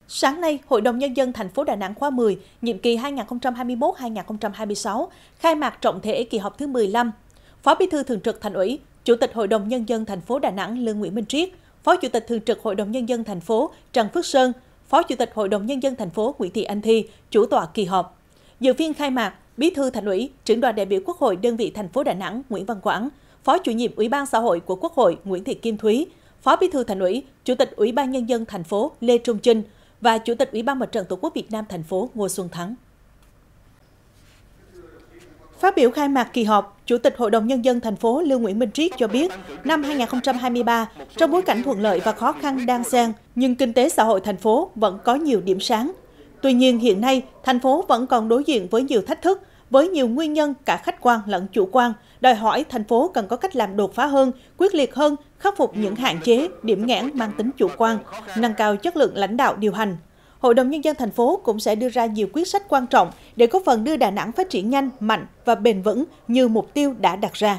Sáng nay, Hội đồng Nhân dân thành phố Đà Nẵng khóa 10, nhiệm kỳ 2021-2026, khai mạc trọng thể kỳ họp thứ 15. Phó Bí thư Thường trực Thành ủy, Chủ tịch Hội đồng Nhân dân thành phố Đà Nẵng Lương Nguyễn Minh Triết, Phó Chủ tịch Thường trực Hội đồng Nhân dân thành phố Trần Phước Sơn, Phó Chủ tịch Hội đồng Nhân dân thành phố Nguyễn Thị Anh Thi, chủ tọa kỳ họp. Dự phiên khai mạc, Bí thư Thành ủy, Trưởng đoàn đại biểu Quốc hội đơn vị thành phố Đà Nẵng Nguyễn Văn Quảng, Phó Chủ nhiệm Ủy ban Xã hội của Quốc hội Nguyễn Thị Kim Thúy, Phó Bí thư Thành ủy, Chủ tịch Ủy ban Nhân dân thành phố Lê Trung Chinh và Chủ tịch Ủy ban Mặt trận Tổ quốc Việt Nam thành phố Ngô Xuân Thắng. Phát biểu khai mạc kỳ họp, Chủ tịch Hội đồng Nhân dân thành phố Lương Nguyễn Minh Triết cho biết, năm 2023, trong bối cảnh thuận lợi và khó khăn đan xen, nhưng kinh tế xã hội thành phố vẫn có nhiều điểm sáng. Tuy nhiên, hiện nay, thành phố vẫn còn đối diện với nhiều thách thức, với nhiều nguyên nhân cả khách quan lẫn chủ quan, đòi hỏi thành phố cần có cách làm đột phá hơn, quyết liệt hơn, khắc phục những hạn chế, điểm nghẽn mang tính chủ quan, nâng cao chất lượng lãnh đạo điều hành. Hội đồng Nhân dân thành phố cũng sẽ đưa ra nhiều quyết sách quan trọng để góp phần đưa Đà Nẵng phát triển nhanh, mạnh và bền vững như mục tiêu đã đặt ra.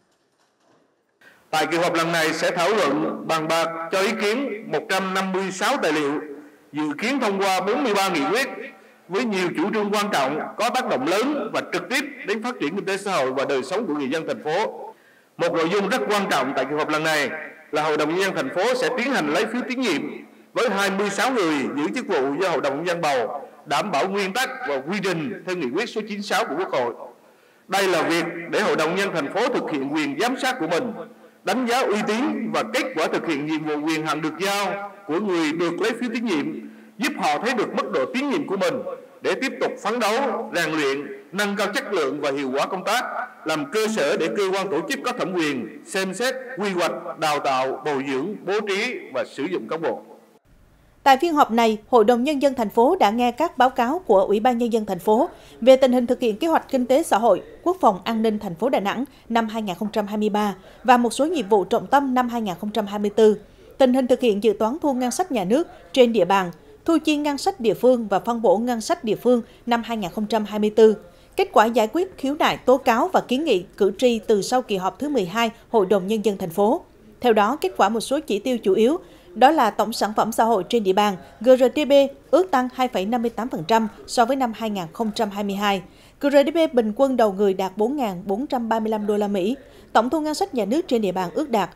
Tại kỳ họp lần này sẽ thảo luận bàn bạc cho ý kiến 156 tài liệu, dự kiến thông qua 43 nghị quyết với nhiều chủ trương quan trọng có tác động lớn và trực tiếp đến phát triển kinh tế xã hội và đời sống của người dân thành phố. Một nội dung rất quan trọng tại kỳ họp lần này là Hội đồng Nhân dân thành phố sẽ tiến hành lấy phiếu tín nhiệm với 26 người giữ chức vụ do Hội đồng Nhân dân bầu, đảm bảo nguyên tắc và quy trình theo nghị quyết số 96 của Quốc hội. Đây là việc để Hội đồng Nhân dân thành phố thực hiện quyền giám sát của mình, đánh giá uy tín và kết quả thực hiện nhiệm vụ quyền hạn được giao của người được lấy phiếu tín nhiệm, giúp họ thấy được mức độ tín nhiệm của mình để tiếp tục phấn đấu, rèn luyện, nâng cao chất lượng và hiệu quả công tác, làm cơ sở để cơ quan tổ chức có thẩm quyền xem xét, quy hoạch, đào tạo, bồi dưỡng, bố trí và sử dụng cán bộ. Tại phiên họp này, Hội đồng Nhân dân thành phố đã nghe các báo cáo của Ủy ban Nhân dân thành phố về tình hình thực hiện kế hoạch kinh tế xã hội, quốc phòng an ninh thành phố Đà Nẵng năm 2023 và một số nhiệm vụ trọng tâm năm 2024, tình hình thực hiện dự toán thu ngân sách nhà nước trên địa bàn, thu chi ngân sách địa phương và phân bổ ngân sách địa phương năm 2024, kết quả giải quyết khiếu nại tố cáo và kiến nghị cử tri từ sau kỳ họp thứ 12 Hội đồng Nhân dân thành phố. Theo đó, kết quả một số chỉ tiêu chủ yếu đó là tổng sản phẩm xã hội trên địa bàn GRDP ước tăng 2,58% so với năm 2022. GRDP bình quân đầu người đạt 4.435 đô la Mỹ. Tổng thu ngân sách nhà nước trên địa bàn ước đạt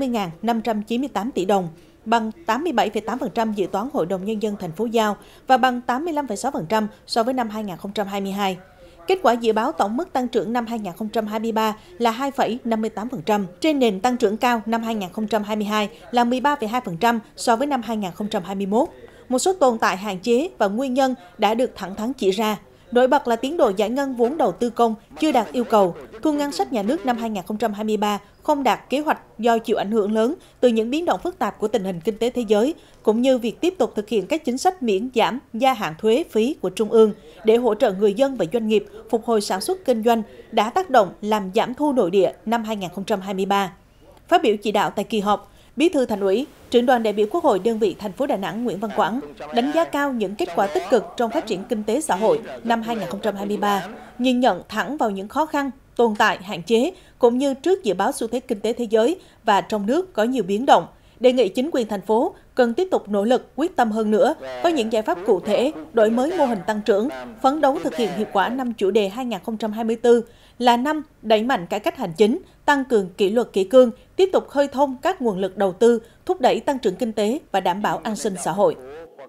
20.598 tỷ đồng, bằng 87,8% dự toán Hội đồng Nhân dân thành phố giao và bằng 85,6% so với năm 2022. Kết quả dự báo tổng mức tăng trưởng năm 2023 là 2,58%, trên nền tăng trưởng cao năm 2022 là 13,2% so với năm 2021. Một số tồn tại hạn chế và nguyên nhân đã được thẳng thắn chỉ ra. Nổi bật là tiến độ giải ngân vốn đầu tư công chưa đạt yêu cầu, thu ngân sách nhà nước năm 2023 không đạt kế hoạch do chịu ảnh hưởng lớn từ những biến động phức tạp của tình hình kinh tế thế giới, cũng như việc tiếp tục thực hiện các chính sách miễn giảm, gia hạn thuế phí của Trung ương để hỗ trợ người dân và doanh nghiệp phục hồi sản xuất kinh doanh đã tác động làm giảm thu nội địa năm 2023. Phát biểu chỉ đạo tại kỳ họp, Bí thư Thành ủy, Trưởng đoàn đại biểu Quốc hội đơn vị thành phố Đà Nẵng Nguyễn Văn Quảng đánh giá cao những kết quả tích cực trong phát triển kinh tế xã hội năm 2023, nhìn nhận thẳng vào những khó khăn, tồn tại, hạn chế, cũng như trước dự báo xu thế kinh tế thế giới và trong nước có nhiều biến động. Đề nghị chính quyền thành phố cần tiếp tục nỗ lực, quyết tâm hơn nữa, có những giải pháp cụ thể, đổi mới mô hình tăng trưởng, phấn đấu thực hiện hiệu quả năm chủ đề 2024 là năm đẩy mạnh cải cách hành chính, tăng cường kỷ luật kỷ cương, tiếp tục khơi thông các nguồn lực đầu tư, thúc đẩy tăng trưởng kinh tế và đảm bảo an sinh xã hội.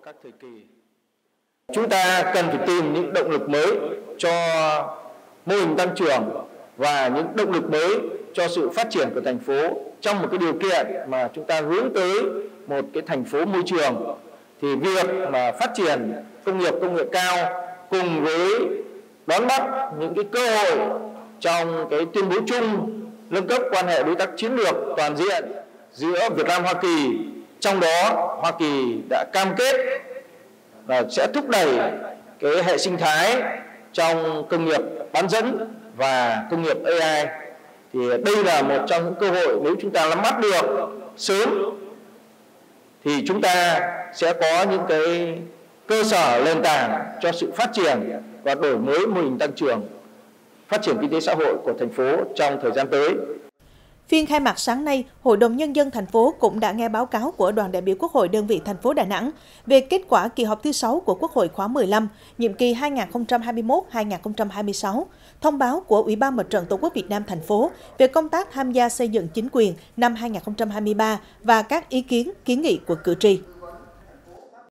Chúng ta cần phải tìm những động lực mới cho mô hình tăng trưởng và những động lực mới cho sự phát triển của thành phố trong một cái điều kiện mà chúng ta hướng tới một cái thành phố môi trường. Thì việc mà phát triển công nghệ cao cùng với đón bắt những cái cơ hội trong cái tuyên bố chung nâng cấp quan hệ đối tác chiến lược toàn diện giữa Việt Nam Hoa Kỳ, trong đó Hoa Kỳ đã cam kết là sẽ thúc đẩy cái hệ sinh thái trong công nghiệp bán dẫn và công nghiệp AI. Thì đây là một trong những cơ hội nếu chúng ta nắm bắt được sớm thì chúng ta sẽ có những cái cơ sở nền tảng cho sự phát triển và đổi mới mô hình tăng trưởng, phát triển kinh tế xã hội của thành phố trong thời gian tới. Phiên khai mạc sáng nay, Hội đồng Nhân dân thành phố cũng đã nghe báo cáo của đoàn đại biểu Quốc hội đơn vị thành phố Đà Nẵng về kết quả kỳ họp thứ 6 của Quốc hội khóa 15, nhiệm kỳ 2021-2026, thông báo của Ủy ban Mặt trận Tổ quốc Việt Nam thành phố về công tác tham gia xây dựng chính quyền năm 2023 và các ý kiến, kiến nghị của cử tri.